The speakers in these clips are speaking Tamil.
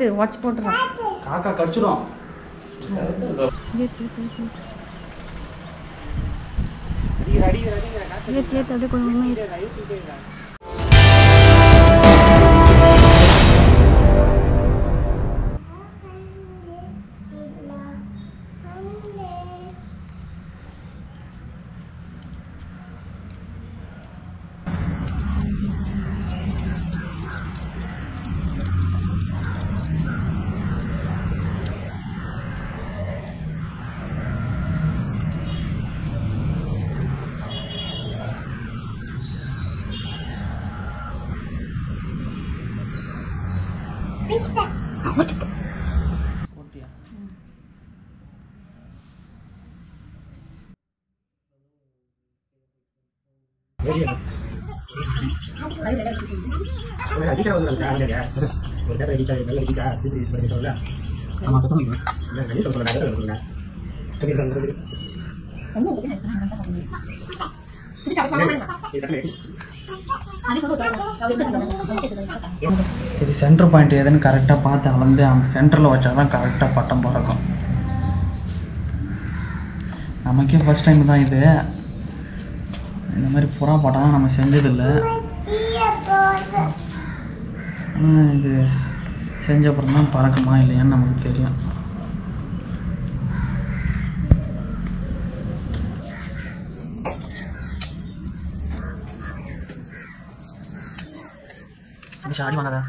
வாட்ச் போட்டுறா காக்கா கடிச்சிடும் அப்படியே கொஞ்சம் இது சென்டர் பாயிண்ட் எதுன்னு கரெக்டாக பார்த்து அளந்து அந்த சென்டரில் வச்சா தான் கரெக்டாக பட்டம் பறக்கும். நமக்கே ஃபஸ்ட் டைம் தான் இது. இந்த மாதிரி புறா பட்டம்லாம் நம்ம செஞ்சதில்லை. ஆனால் இது செஞ்ச அப்புறம் தான் பறக்குமா இல்லையான்னு நமக்கு தெரியும். சாடி வாங்காதா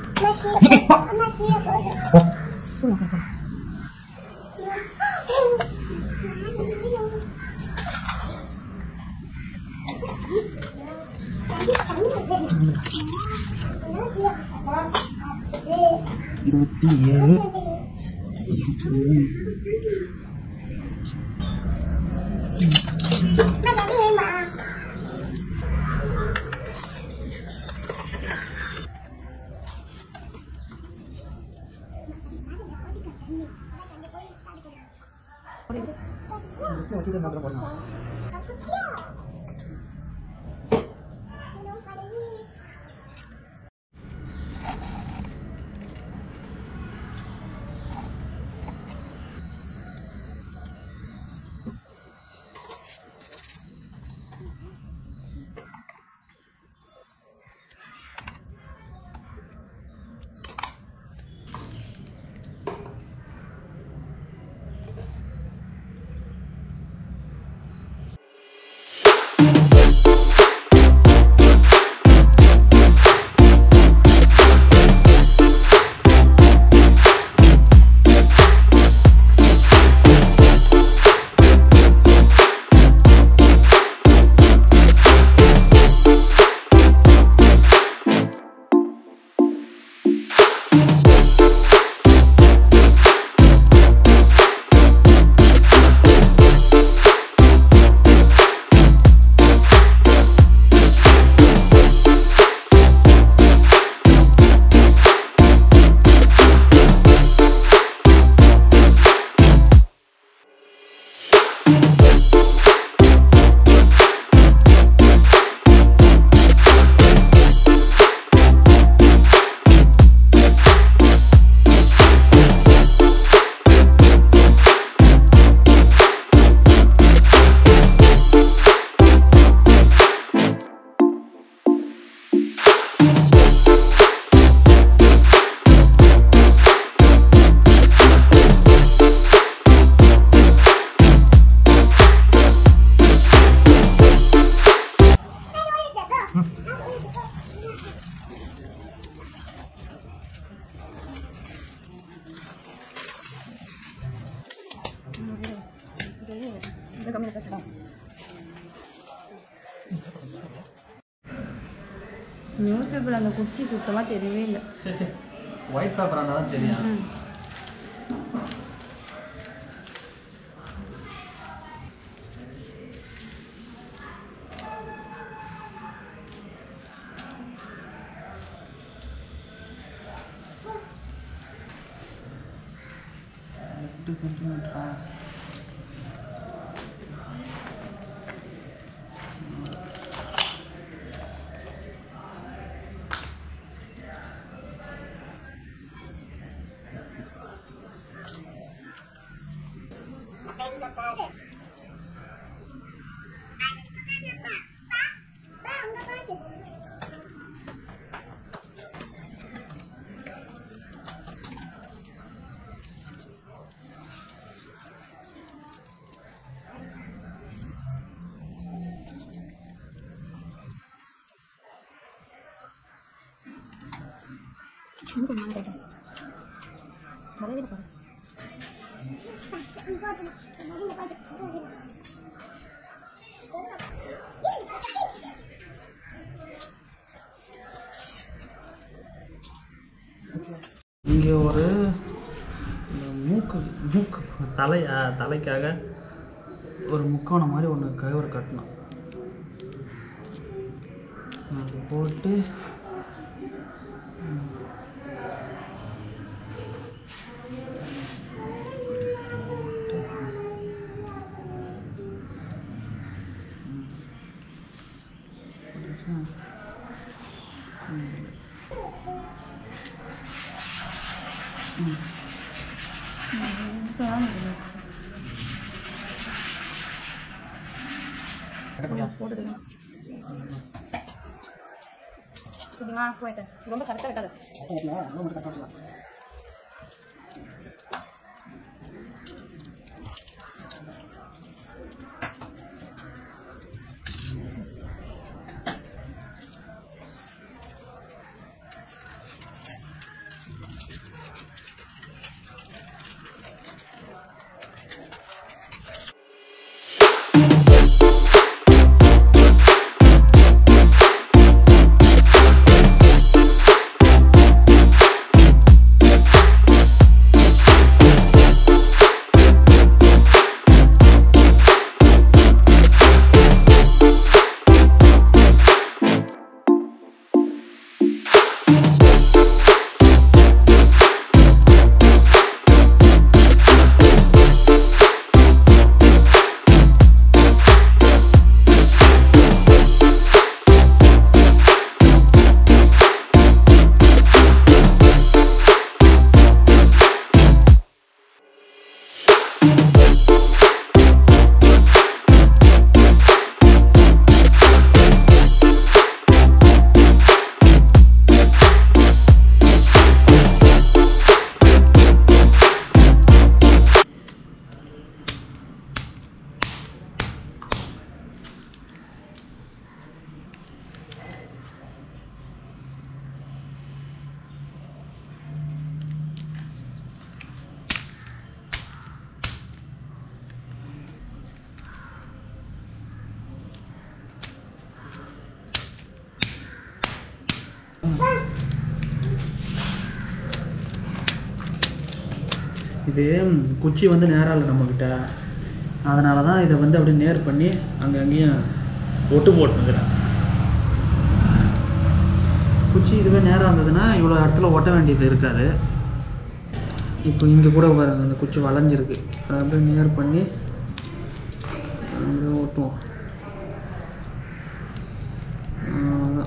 இருபத்தி ஏழு நியூஸ் பேப்பர் அந்த குச்சி சுத்தமாக தெரியவே இல்லை. ஒயிட் பேப்பர் இருந்தால் தான் தெரியும். சென்டிமீட்டரா இங்கே ஒரு மூக்கு தலைக்காக ஒரு முக்கோணம் மாதிரி ஒன்று கயிறு கட்டணும். அது போட்டு போட்டுடுங்க. சும்மா போயிட்டு ரொம்ப கரெக்டாக இருக்காது. இது குச்சி வந்து நேராக இல்லை நம்மக்கிட்ட, அதனால தான் இதை வந்து அப்படியே நேர் பண்ணி அங்கேயும் ஒட்டு போட்டுக்கிறேன். குச்சி இதுவே நேராக இருந்ததுன்னா இவ்வளோ இடத்துல ஒட்ட வேண்டியது இருக்காது. இப்போ இங்கே கூட பாருங்க, அந்த குச்சி வளைஞ்சிருக்கு, அதை அப்படியே நேர் பண்ணி அப்படியே ஒட்டுவோம். அவ்வளோதான்.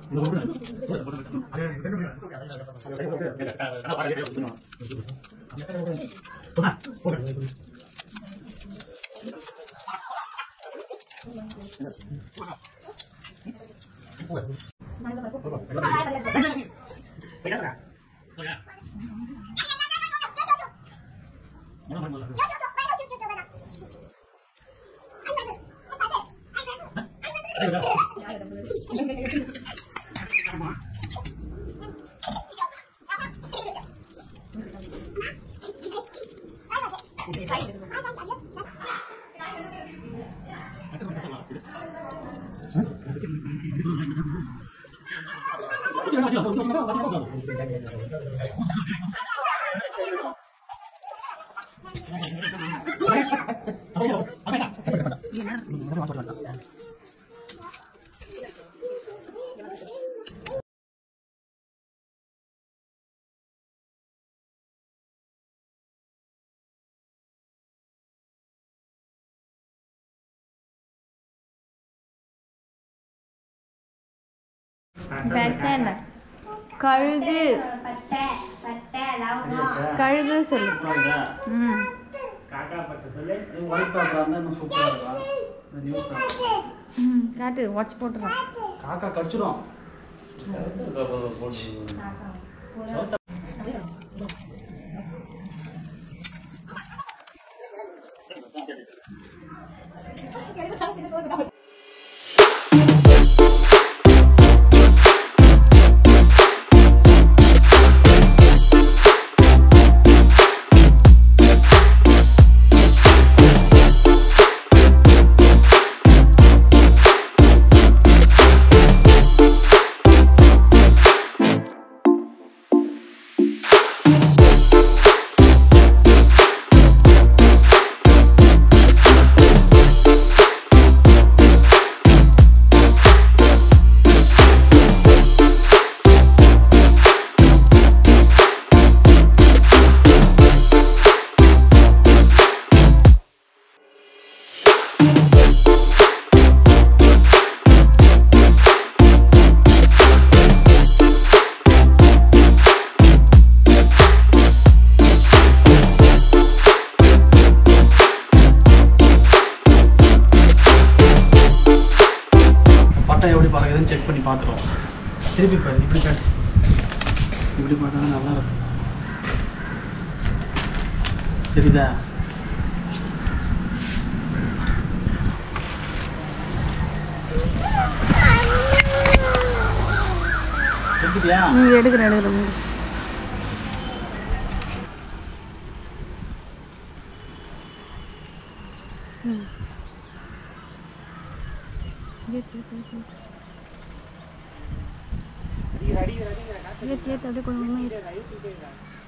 Better. கழுகு கழுகு சொல்லு. காட்டு வாட்ச் போட்டுறான். காக்கா கடிச்சிடும். எப்படி பறக்குதுன்னு செக் பண்ணி பார்த்துருவோம். திருப்பி பாரு, இப்படி காட்டு. இப்படி பார்த்தா நல்லா இருக்கும். சரிதா? எடுத்துட்டியா? எடுக்கிறேன். Lihat, ada kurang